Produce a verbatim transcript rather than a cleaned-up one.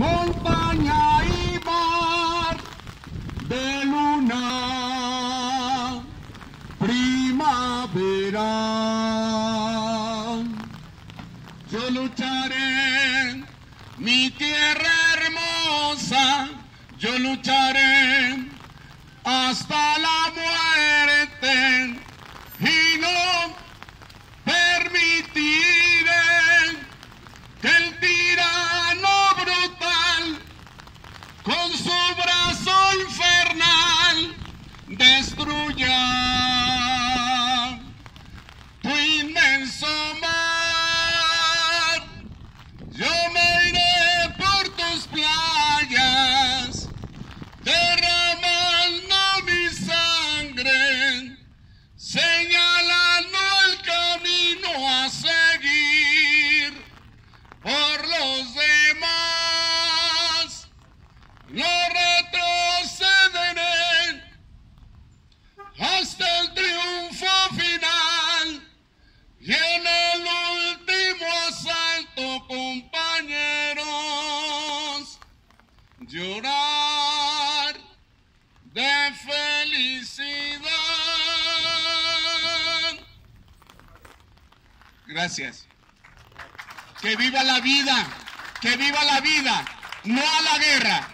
montaña y mar de luna primavera. Yo lucharé, mi tierra hermosa, yo lucharé hasta la muerte y no permitiré que el tirano brutal con su brazo infernal destruya tu inmenso mar. Yo me iré por tus playas derramando mi sangre, señalando el camino a seguir por los demás. No retrocederé hasta el triunfo final y en el último asalto, compañeros, llorar de felicidad. Gracias. Que viva la vida, que viva la vida, no a la guerra.